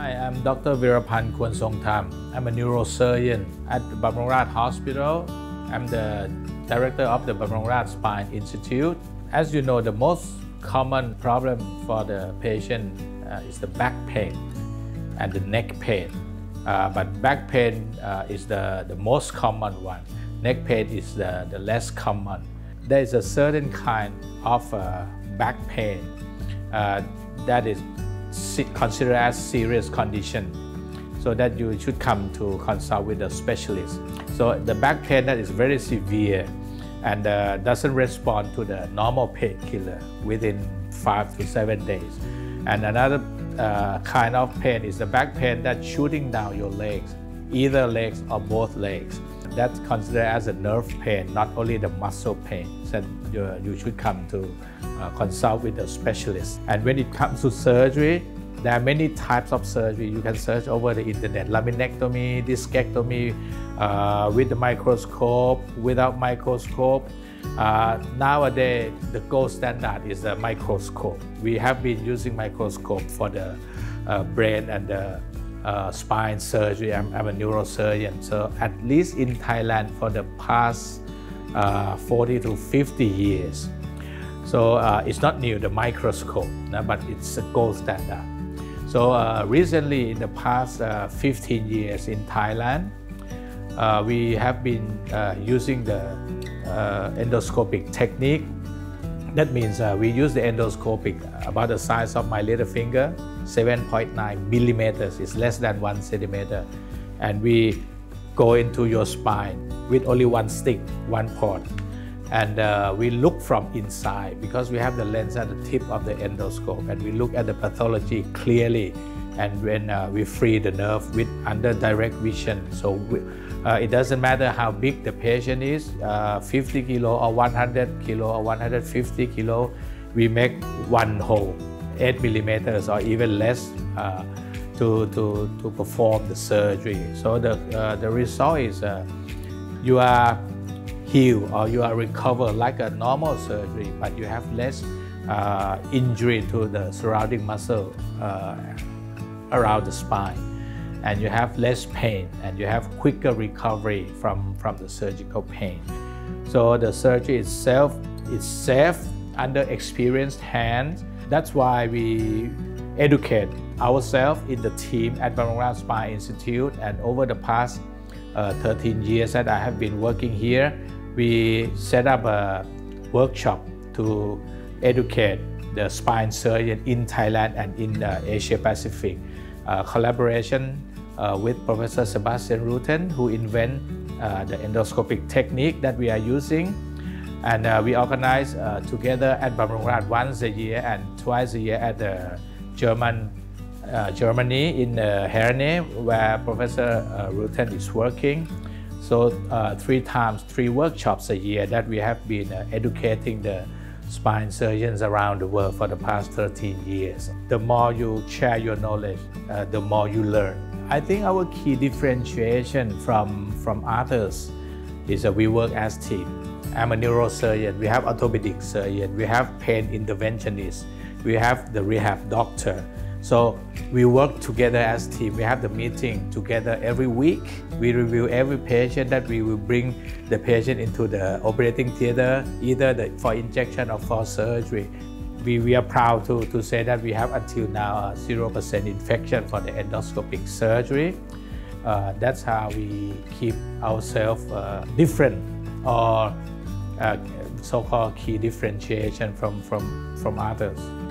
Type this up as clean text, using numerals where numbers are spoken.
Hi, I'm Dr. Verapan Tham. I'm a neurosurgeon at the Bumrungrad Hospital. I'm the director of the Bumrungrad Spine Institute. As you know, the most common problem for the patient is the back pain and the neck pain. But back pain is the most common one. Neck pain is the less common. There is a certain kind of back pain that is considered as serious condition, so that you should come to consult with a specialist. So the back pain that is very severe and doesn't respond to the normal painkiller within 5 to 7 days. And another kind of pain is the back pain that's shooting down your legs, either legs or both legs. That's considered as a nerve pain, not only the muscle pain. So you should come to consult with a specialist. And when it comes to surgery, there are many types of surgery. You can search over the internet: laminectomy, discectomy, with the microscope, without microscope. Nowadays, the gold standard is the microscope. We have been using microscope for the brain and the spine surgery. I'm a neurosurgeon, so at least in Thailand for the past 40 to 50 years. So it's not new, the microscope, but it's a gold standard. So recently, in the past 15 years in Thailand, we have been using the endoscopic technique. That means we use the endoscopic about the size of my little finger, 7.9 millimeters, is less than 1 centimeter. And we go into your spine with only one stick, one port. And we look from inside because we have the lens at the tip of the endoscope, and we look at the pathology clearly. And when we free the nerve with under direct vision, so it doesn't matter how big the patient is, 50 kilo or 100 kilo or 150 kilo, we make one hole, 8 millimeters or even less, to perform the surgery. So the result is you are heal or you are recover like a normal surgery, but you have less injury to the surrounding muscle around the spine, and you have less pain, and you have quicker recovery from the surgical pain. So the surgery itself is safe under experienced hands. That's why we educate ourselves in the team at Bumrungrad Spine Institute, and over the past 13 years that I have been working here, we set up a workshop to educate the spine surgeon in Thailand and in Asia Pacific. Collaboration with Professor Sebastian Rutten, who invented the endoscopic technique that we are using. And we organize together at Bumrungrad once a year and twice a year at Germany in Herne, where Professor Rutten is working. So 3 workshops a year that we have been educating the spine surgeons around the world for the past 13 years. The more you share your knowledge, the more you learn. I think our key differentiation from others is that we work as team. I'm a neurosurgeon, we have orthopedic surgeon, we have pain interventionist, we have the rehab doctor. So we work together as team. We have the meeting together every week. We review every patient that we will bring the patient into the operating theater, either for injection or for surgery. We are proud to say that we have until now 0% infection for the endoscopic surgery. That's how we keep ourselves different, or so-called key differentiation from others.